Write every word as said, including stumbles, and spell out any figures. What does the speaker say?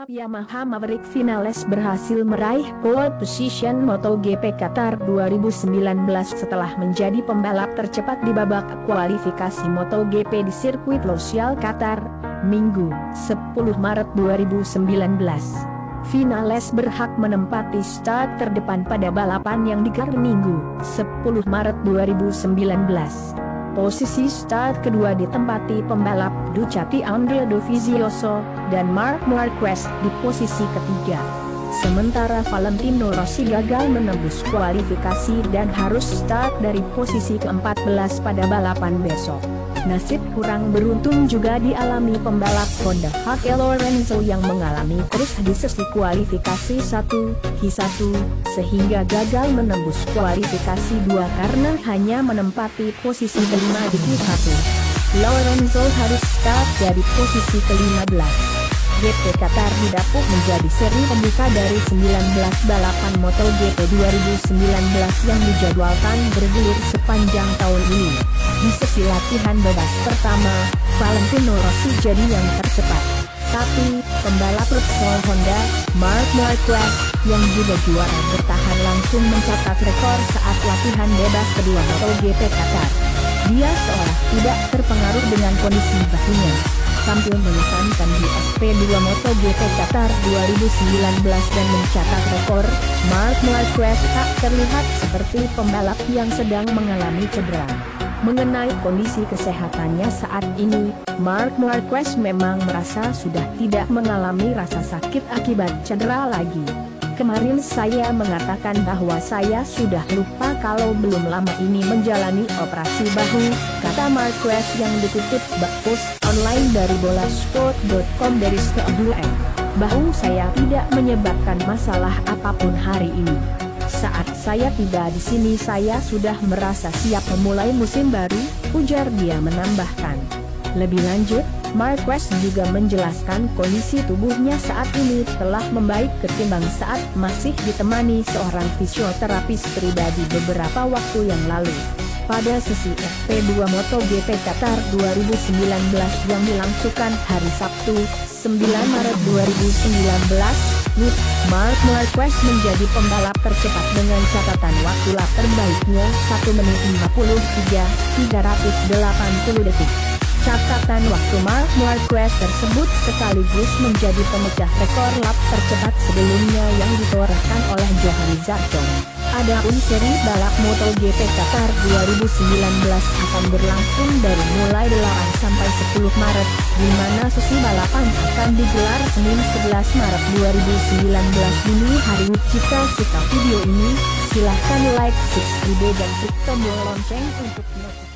Yamaha Maverick Vinales berhasil meraih pole position MotoGP Qatar dua ribu sembilan belas setelah menjadi pembalap tercepat di babak kualifikasi MotoGP di sirkuit Losail Qatar, Minggu, sepuluh Maret dua ribu sembilan belas. Vinales berhak menempati start terdepan pada balapan yang digelar Minggu, sepuluh Maret dua ribu sembilan belas. Posisi start kedua ditempati pembalap Ducati Andrea Dovizioso dan Marc Marquez di posisi ketiga. Sementara Valentino Rossi gagal menembus kualifikasi dan harus start dari posisi keempat belas pada balapan besok. Nasib kurang beruntung juga dialami pembalap Honda Jorge Lorenzo yang mengalami terus di sesi kualifikasi satu Q satu, sehingga gagal menembus kualifikasi dua karena hanya menempati posisi kelima di Q satu. Lorenzo harus start dari posisi kelima belas. G P Qatar didapuk menjadi seri pembuka dari sembilan belas balapan MotoGP dua ribu sembilan belas yang dijadwalkan bergulir sepanjang tahun ini. Di sesi latihan bebas pertama, Valentino Rossi jadi yang tercepat. Tapi, pembalap Repsol Honda, Marc Marquez, yang juga juara bertahan langsung mencatat rekor saat latihan bebas kedua MotoGP Qatar. Dia seolah tidak terpengaruh dengan kondisi bahunya. Tampil mengesankan di S P dua MotoGP Qatar dua ribu sembilan belas dan mencatat rekor, Marc Marquez tak terlihat seperti pembalap yang sedang mengalami cedera. Mengenai kondisi kesehatannya saat ini, Marc Marquez memang merasa sudah tidak mengalami rasa sakit akibat cedera lagi. Kemarin saya mengatakan bahwa saya sudah lupa kalau belum lama ini menjalani operasi bahu, kata Marquez yang dikutip Backpost online dari bolasport dot com dari W M. Bahu saya tidak menyebabkan masalah apapun hari ini. Saat saya tiba di sini saya sudah merasa siap memulai musim baru, ujar dia menambahkan. Lebih lanjut, Marquez juga menjelaskan kondisi tubuhnya saat ini telah membaik ketimbang saat masih ditemani seorang fisioterapis pribadi beberapa waktu yang lalu. Pada sesi F P dua MotoGP Qatar dua ribu sembilan belas yang dilangsungkan hari Sabtu, sembilan Maret dua ribu sembilan belas, Marc Marquez menjadi pembalap tercepat dengan catatan waktu lap terbaiknya satu menit lima puluh tiga tiga ratus delapan puluh detik. Catatan waktu Marc Marquez tersebut sekaligus menjadi pemecah rekor lap tercepat sebelumnya yang ditorehkan oleh Johann Zarco. Adapun seri balap MotoGP Qatar dua ribu sembilan belas akan berlangsung dari mulai delapan sampai sepuluh Maret, di mana sesi balapan akan digelar Senin sebelas Maret dua ribu sembilan belas dini hari. Jika suka video ini, silahkan like, subscribe dan klik tombol lonceng untuk notifikasi.